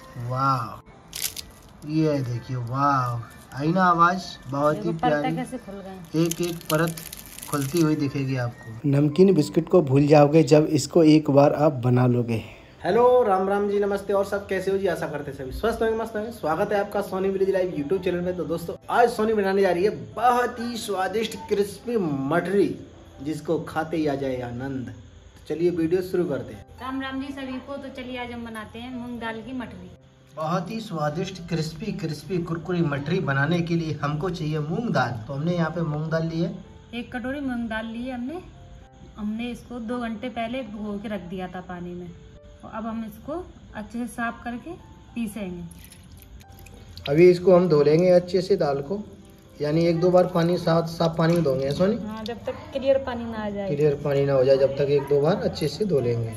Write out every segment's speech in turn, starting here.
वाह, ये देखिए, वाह, आई ना आवाज, बहुत ही प्यारी। कैसे खुल गए। एक एक परत खुलती हुई दिखेगी आपको। नमकीन बिस्किट को भूल जाओगे जब इसको एक बार आप बना लोगे। हेलो, राम राम जी, नमस्ते। और सब कैसे हो जी? आशा करते सभी स्वस्थ होंगे, मस्त होंगे। स्वागत है आपका Soni village live YouTube channel में। तो दोस्तों, आज सोनी बनाने जा रही है बहुत ही स्वादिष्ट क्रिस्पी मटरी, जिसको खाते ही आ जाए आनंद। चलिए वीडियो शुरू करते हैं। राम राम जी सभी को। तो चलिए आज हम बनाते हैं मूंग दाल की मटरी। बहुत ही स्वादिष्ट क्रिस्पी कुरकुरी मटरी बनाने के लिए हमको चाहिए मूंग दाल। तो हमने यहाँ पे मूंग दाल ली है, 1 कटोरी मूंग दाल ली है हमने इसको 2 घंटे पहले भिगो के रख दिया था पानी में। और अब हम इसको अच्छे से साफ करके पीसेंगे। अभी इसको हम धो लेंगे अच्छे से दाल को, यानी 1-2 बार पानी साफ पानी में धोंगे सोनी। हाँ, जब तक क्लियर पानी ना आ जाए। क्लियर पानी ना हो जाए जब तक 1-2 बार अच्छे से धो लेंगे।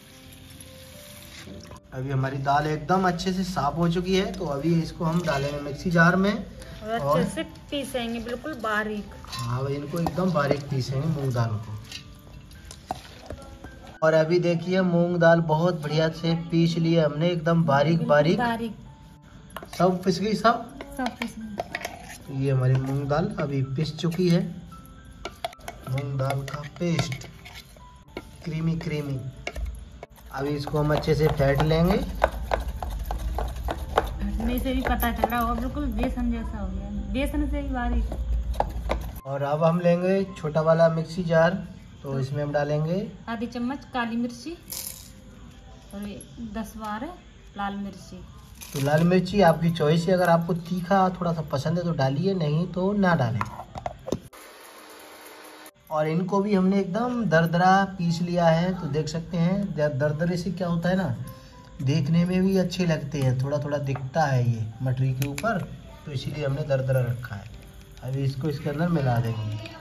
अभी हमारी दाल एकदम अच्छे से साफ हो चुकी है। तो अभी इसको हम डालेंगे मिक्सी जार में और अच्छे से पीसेंगे, बिल्कुल बारीक। हाँ, इनको एकदम बारीक पीसेंगे मूंग दाल को। और अभी देखिए मूंग दाल बहुत बढ़िया से पीस लिए हमने, एकदम बारीक बारीक। सब पिस गई, सब पिस गई। ये हमारी मूंग दाल अभी पिस चुकी है। मूंग दाल का पेस्ट क्रीमी। अभी इसको हम अच्छे से फेंट लेंगे। फेंटने से भी पता चल रहा होगा, बिल्कुल बेसन जैसा हो गया, बेसन से ही बारीक। और अब हम लेंगे छोटा वाला मिक्सी जार। तो इसमें हम डालेंगे आधी चम्मच काली मिर्ची और 10-12 लाल मिर्ची। तो लाल मिर्ची आपकी चॉइस है, अगर आपको तीखा थोड़ा सा पसंद है तो डालिए, नहीं तो ना डालें। और इनको भी हमने एकदम दरदरा पीस लिया है। तो देख सकते हैं दरदरे से क्या होता है ना, देखने में भी अच्छे लगते हैं, थोड़ा थोड़ा दिखता है ये मटरी के ऊपर, तो इसीलिए हमने दरदरा रखा है। अभी इसको इसके अंदर मिला देंगे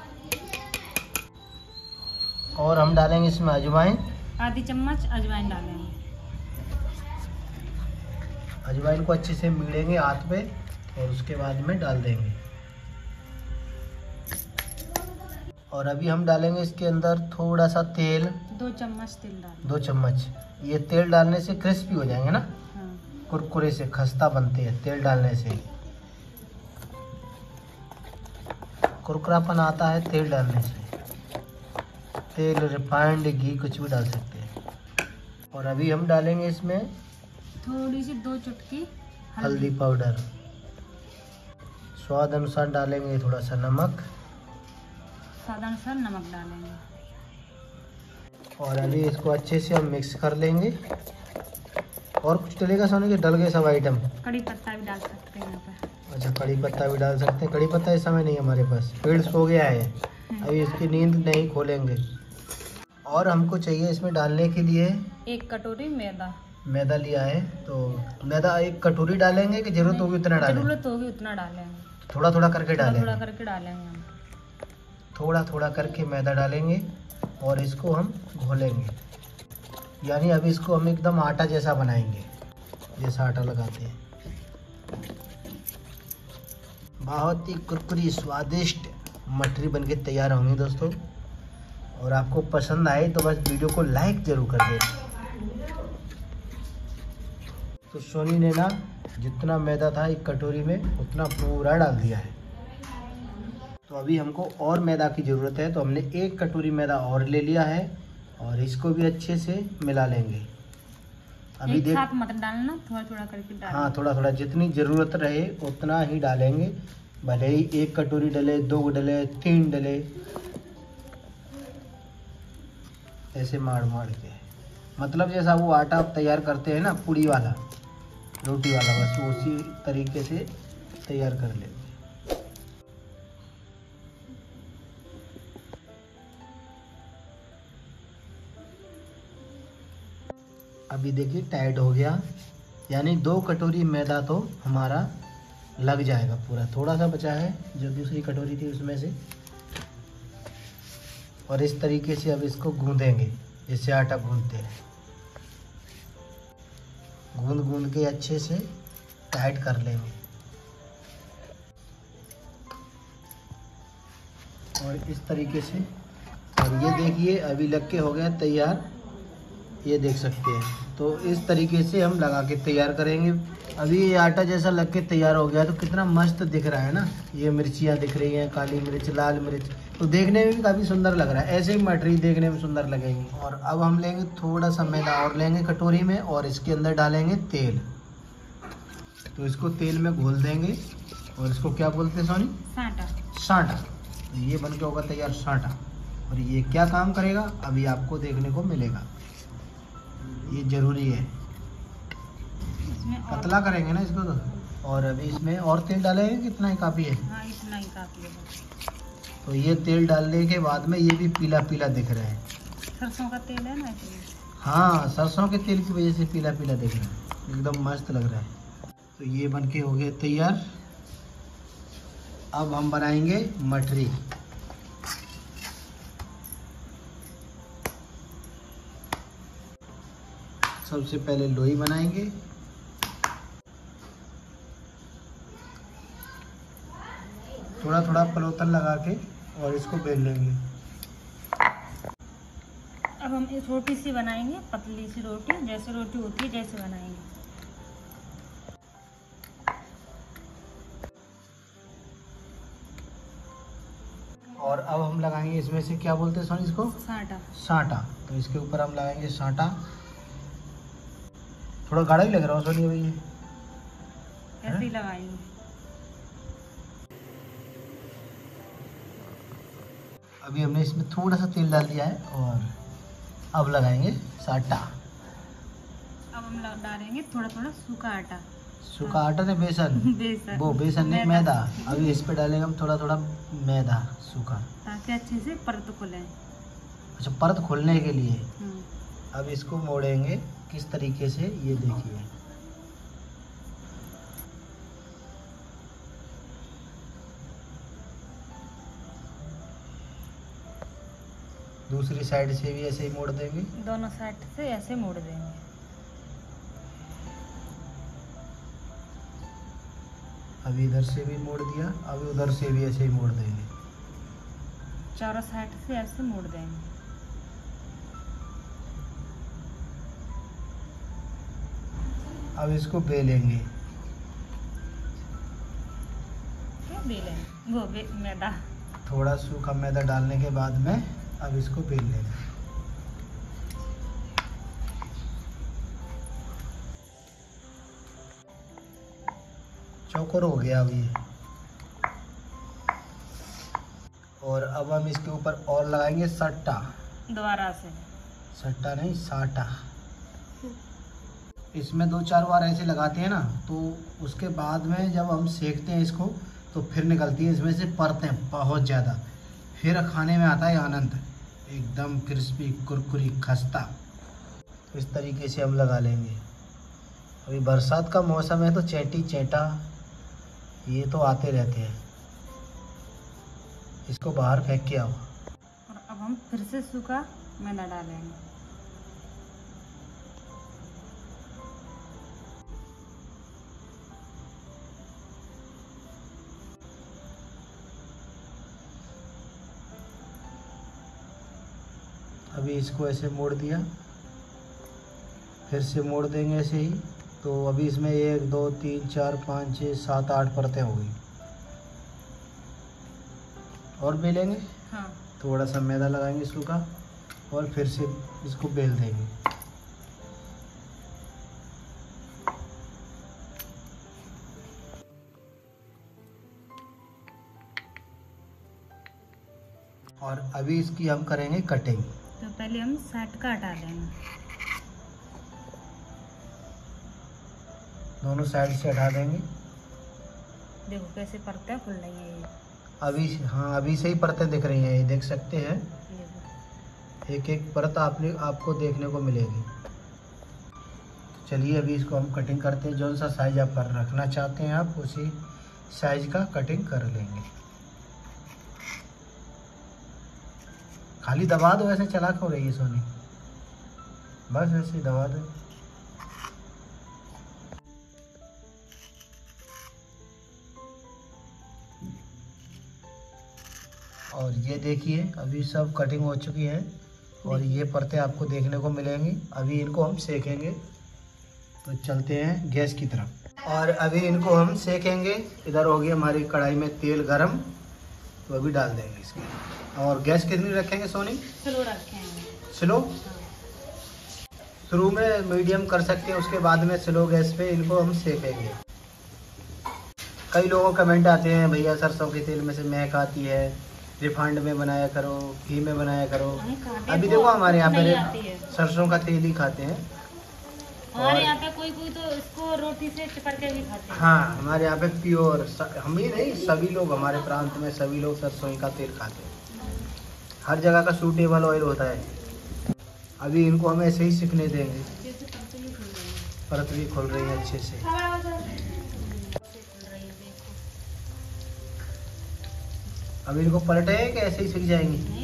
और हम डालेंगे इसमें अजवाइन। आधी चम्मच अजवाइन डालेंगे। अजवाइन को अच्छे से मिलेंगे हाथ में और उसके बाद में डाल देंगे। और अभी हम डालेंगे इसके अंदर थोड़ा सा तेल, 2 चम्मच तेल डालें। 2 चम्मच। ये तेल डालने से क्रिस्पी हो जाएंगे ना। हाँ। कुरकुरे से खस्ता बनते हैं तेल डालने से, कुरकुरापन आता है तेल डालने से। तेल, रिफाइंड घी, कुछ भी डाल सकते हैं। और अभी हम डालेंगे इसमें थोड़ी सी 2 चुटकी हल्दी पाउडर। स्वाद अनुसार डालेंगे थोड़ा सा नमक। स्वाद अनुसार नमक डालेंगे। और अभी इसको अच्छे से हम मिक्स कर लेंगे। और कुछ डलेगा सोने के? डल गए सब आइटम। कड़ी पत्ता भी डाल सकते हैं यहाँ पे। अच्छा, कड़ी पत्ता भी डाल सकते हैं। कड़ी पत्ता इस समय नहीं हमारे पास, पेड़ सो गया है, अभी इसकी नींद नहीं खोलेंगे। और हमको चाहिए इसमें डालने के लिए 1 कटोरी मैदा लिया है। तो मैदा 1 कटोरी डालेंगे कि जरूरत होगी उतना डालेंगे? जरूरत होगी उतना डालेंगे। थोड़ा थोड़ा करके डालेंगे। हम थोड़ा करके मैदा डालेंगे और इसको हम घोलेंगे। यानी अभी इसको हम एकदम आटा जैसा बनाएंगे, जैसा आटा लगाते हैं। बहुत ही कुरकुरी स्वादिष्ट मटरी बनके तैयार होंगी दोस्तों। और आपको पसंद आए तो बस वीडियो को लाइक जरूर कर दें। तो सोनी ने ना जितना मैदा था 1 कटोरी में उतना पूरा डाल दिया है। तो अभी हमको और मैदा की ज़रूरत है। तो हमने 1 कटोरी मैदा और ले लिया है और इसको भी अच्छे से मिला लेंगे। अभी एक साथ मत डालना, थोड़ा करके डालना। हाँ, थोड़ा जितनी ज़रूरत रहे उतना ही डालेंगे। भले ही 1 कटोरी डले, 2 डले, 3 डले, ऐसे मार के, मतलब जैसा वो आटा तैयार करते हैं ना पूड़ी वाला, रोटी वाला, बस उसी तरीके से तैयार कर लेंगे। अभी देखिए टाइट हो गया, यानी 2 कटोरी मैदा तो हमारा लग जाएगा पूरा। थोड़ा सा बचा है जो दूसरी कटोरी थी उसमें से। और इस तरीके से अब इसको गूंदेंगे जैसे आटा गूंदते हैं। गूंद के अच्छे से टाइट कर लेंगे। और इस तरीके से, और ये देखिए अभी लग के हो गया तैयार, ये देख सकते हैं। तो इस तरीके से हम लगा के तैयार करेंगे। अभी ये आटा जैसा लग के तैयार हो गया तो कितना मस्त दिख रहा है ना। ये मिर्चियाँ दिख रही हैं, काली मिर्च, लाल मिर्च, तो देखने में भी काफ़ी सुंदर लग रहा है। ऐसे ही मटरी देखने में सुंदर लगेंगी। और अब हम लेंगे थोड़ा सा मैदा और लेंगे कटोरी में, और इसके अंदर डालेंगे तेल। तो इसको तेल में घोल देंगे, और इसको क्या बोलते हैं सोनी? साटा। साटा। ये बन के होगा तैयार साटा। और ये क्या काम करेगा अभी आपको देखने को मिलेगा। ये ज़रूरी है, पतला करेंगे ना इसको तो। और अभी इसमें और तेल डालेंगे, कितना ही काफ़ी है? हाँ, इतना ही काफ़ी है। तो ये तेल डालने के बाद में ये भी पीला पीला दिख रहा है। सरसों का तेल है ना इसलिए। हाँ, सरसों के तेल की वजह से पीला पीला दिख रहा है, एकदम मस्त लग रहा है। तो ये बन के हो गया तैयार। अब हम बनाएंगे मठरी। सबसे पहले लोई बनाएंगे। थोड़ा थोड़ा पलोतन लगा के और इसको बेल लेंगे। अब हम एक रोटी सी बनाएंगे, पतली सी रोटी, जैसे रोटी होती है जैसे बनाएंगे। और अब हम लगाएंगे इसमें से, क्या बोलते हैं सोनी इसको? साटा। साटा। तो इसके ऊपर हम लगाएंगे साटा। थोड़ा गाढ़ा ही लग रहा है सोनी अभी ये। ऐसे ही लगाएंगे। अभी हमने इसमें थोड़ा सा तेल डाल दिया है, और अब लगाएंगे साटा। अब हम डालेंगे थोड़ा थोड़ा सूखा आटा। सूखा आटा ने बेसन? बेसन। वो बेसन नहीं, मैदा। अभी इस पे डालेंगे हम थोड़ा थोड़ा मैदा सूखा, ताकि अच्छे से परत खुले। अच्छा, परत खोलने के लिए। अब इसको मोड़ेंगे किस तरीके से, ये देखिए। दूसरी साइड से भी ऐसे ही मोड़ देंगे। दोनों साइड से ऐसे मोड़ देंगे। अभी इधर से भी मोड़ दिया, अभी उधर से भी ऐसे ही मोड़ देंगे। चारों साइड से ऐसे मोड़ देंगे। अब इसको बेलेंगे। क्या बेलेंगे? वो मैदा। थोड़ा सूखा मैदा डालने के बाद में अब इसको बेल लेंगे। चौकोर हो गया अभी। और अब हम इसके ऊपर और लगाएंगे सट्टा। दोबारा से। सट्टा नहीं, साटा। इसमें 2-4 बार ऐसे लगाते हैं ना, तो उसके बाद में जब हम सेकते हैं इसको, तो फिर निकलती है इसमें से परतें बहुत ज़्यादा। फिर खाने में आता है आनंद, एकदम क्रिस्पी, कुरकुरी, खस्ता। इस तरीके से हम लगा लेंगे। अभी बरसात का मौसम है तो चैटी चैटा ये तो आते रहते हैं। इसको बाहर फेंक के आओ। और अब हम फिर से सूखा मैदा डालेंगे। अभी इसको ऐसे मोड़ दिया, फिर से मोड़ देंगे ऐसे ही। तो अभी इसमें 1 2 3 4 5 6 7 8 परतें हो गई। और बेलेंगे। हाँ। थोड़ा सा मैदा लगाएंगे सूखा, और फिर से इसको बेल देंगे। और अभी इसकी हम करेंगे कटिंग। तो पहले हम साट का हटा देंगे। दोनों साइड से हटा देंगे। देखो कैसे परतें खुल रही है ये। अभी हाँ, अभी से ही परतें दिख रही हैं, ये देख सकते हैं। एक एक परत आपको देखने को मिलेगी। चलिए अभी इसको हम कटिंग करते हैं। जो सा साइज आप रखना चाहते हैं आप उसी साइज का कटिंग कर लेंगे। खाली दबा दो, ऐसे चला क्यों रही है सोनी? बस ऐसे ही दबा दो। और ये देखिए अभी सब कटिंग हो चुकी है, और ये परतें आपको देखने को मिलेंगी। अभी इनको हम सेकेंगे। तो चलते हैं गैस की तरफ और अभी इनको हम सेकेंगे। इधर हो गई हमारी कढ़ाई में तेल गरम, तो अभी डाल देंगे इसके। और गैस कितनी रखेंगे सोनी? स्लो रखेंगे। स्लो? शुरू में मीडियम कर सकते हैं, उसके बाद में स्लो गैस पे इनको हम सेकेंगे। कई लोगों कमेंट आते हैं भैया सरसों के तेल में से महक आती है, रिफाइंड में बनाया करो, घी में बनाया करो। अभी देखो हमारे यहाँ पे सरसों का तेल ही खाते हैं। हमारे यहाँ पे कोई तो इसको रोटी से चिपड़ के भी खाते हैं। हाँ, हमारे यहाँ पे प्योर, हम ही नहीं सभी लोग, हमारे प्रांत में सभी लोग सरसों का तेल खाते हैं। हर जगह का सूटेबल ऑयल होता है। अभी इनको हम ऐसे ही सीखने देंगे। परत भी खुल रही है अच्छे से। अभी इनको पलटे कि ऐसे ही सीख जाएंगी?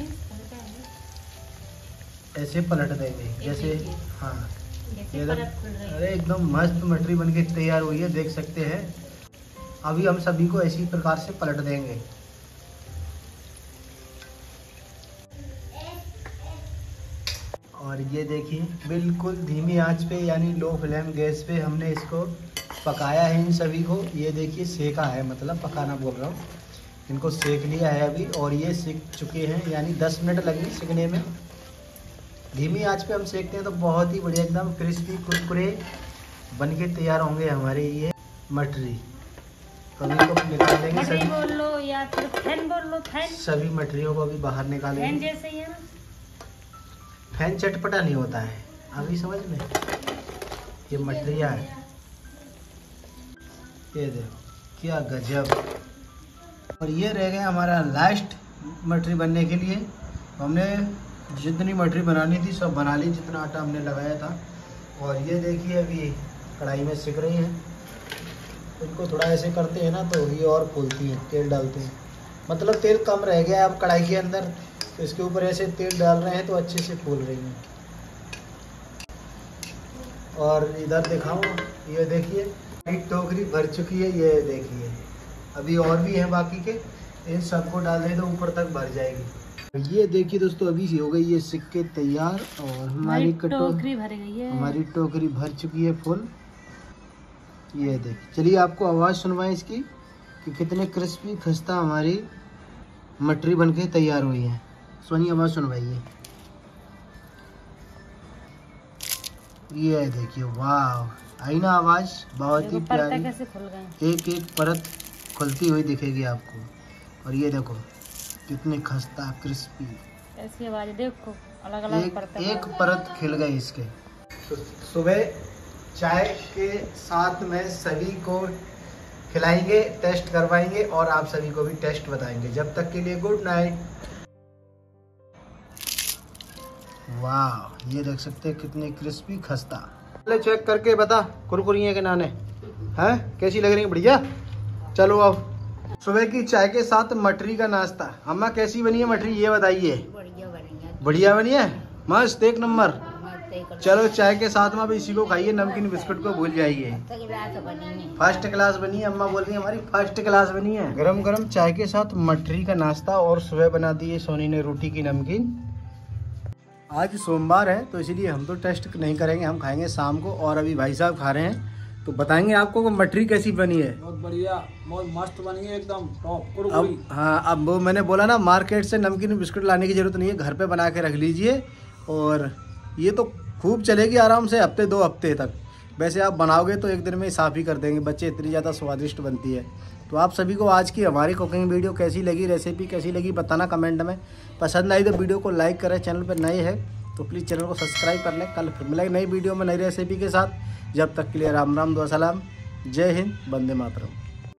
ऐसे पलट देंगे जैसे। हाँ, अरे एकदम मस्त मटरी बनके तैयार हुई है, देख सकते हैं। अभी हम सभी को इसी प्रकार से पलट देंगे। और ये देखिए बिल्कुल धीमी आंच पे यानी लो फ्लेम गैस पे हमने इसको पकाया है इन सभी को। ये देखिए सेका है, मतलब पकाना बोल रहा हूँ। इनको सेक लिया है अभी और ये सीख चुके हैं, यानी 10 मिनट लगे सीखने में। धीमी आंच पे हम सेकते हैं तो बहुत ही बढ़िया एकदम क्रिस्पी कुरकुरे बन के तैयार होंगे हमारे ये मटरी। तो अभी को निकाल देंगे सभी। बोल लो या फिर फैन बोल लो, फैन। सभी मटरियों को अभी बाहर निकालेंगे। फैन जैसे ही है ना, फैन चटपटा नहीं होता है। अभी समझ में, ये मटरिया है। ये देखो क्या गजब। और ये रह गया हमारा लास्ट मटरी बनने के लिए। हमने जितनी मटरी बनानी थी सब बना ली, जितना आटा हमने लगाया था। और ये देखिए अभी कढ़ाई में सिक रही हैं। इनको थोड़ा ऐसे करते हैं ना तो ये और फूलती हैं। तेल डालते हैं, मतलब तेल कम रह गया अब कढ़ाई के अंदर, तो इसके ऊपर ऐसे तेल डाल रहे हैं तो अच्छे से फूल रही हैं। और इधर दिखाऊं, ये देखिए एक टोकरी भर चुकी है। ये देखिए अभी और भी है बाकी के, इन सबको डाल दें तो ऊपर तक भर जाएगी। ये देखिए दोस्तों अभी हो गई ये सिक्के तैयार और हमारी टोकरी भर गई है। हमारी टोकरी भर चुकी है फुल। ये देखिए, चलिए आपको आवाज़ सुनवाएं इसकी कि कितने क्रिस्पी खस्ता हमारी मटरी बनके तैयार हुई है। सोनी आवाज़ सुनवाइए। ये देखिए, वाह, आई ना आवाज़, बहुत ही प्यारी। कैसे खुल गए। एक एक परत खुलती हुई दिखेगी आपको। और ये देखो कितने खस्ता क्रिस्पी। इसकी आवाज़ देखो, अलग अलग एक परत खिल गई इसके। तो सुबह चाय के साथ में सभी को खिलाएंगे, टेस्ट करवाएंगे और आप सभी को भी टेस्ट बताएंगे। जब तक के लिए गुड नाइट। वाह, ये देख सकते हैं कितने क्रिस्पी खस्ता। पहले चेक करके बता कुरकुरियाँ के नाने हैं कैसी लग रही है? बढ़िया। चलो अब सुबह की चाय के साथ मटरी का नाश्ता। अम्मा कैसी बनी है मटरी ये बताइए? बढ़िया बनी है, मस्त एक नंबर। चलो चाय के साथ में अब इसी को खाइए, नमकीन बिस्कुट को भूल जाइए। फर्स्ट क्लास बनी है, अम्मा बोल रही है हमारी फर्स्ट क्लास बनी है। गरम गरम चाय के साथ मटरी का नाश्ता और सुबह बना दी है सोनी ने रोटी की नमकीन। आज सोमवार है तो इसीलिए हम तो टेस्ट नहीं करेंगे, हम खाएंगे शाम को। और अभी भाई साहब खा रहे हैं तो बताएंगे आपको कि मटरी कैसी बनी है। बहुत बढ़िया, बहुत मस्त बनी है एकदम टॉप। अब हाँ, अब वो मैंने बोला ना मार्केट से नमकीन बिस्कुट लाने की जरूरत नहीं है, घर पे बना के रख लीजिए। और ये तो खूब चलेगी आराम से हफ्ते 2 हफ्ते तक। वैसे आप बनाओगे तो एक दिन में साफ़ ही कर देंगे बच्चे, इतनी ज़्यादा स्वादिष्ट बनती है। तो आप सभी को आज की हमारी कुकिंग वीडियो कैसी लगी, रेसिपी कैसी लगी बताना कमेंट में। पसंद आई तो वीडियो को लाइक करें, चैनल पर नए हैं तो प्लीज़ चैनल को सब्सक्राइब कर लें। कल फिर मिलेंगे नई वीडियो में नई रेसिपी के साथ। जब तक के लिए राम राम, दुआ सलाम, जय हिंद, वंदे मातरम।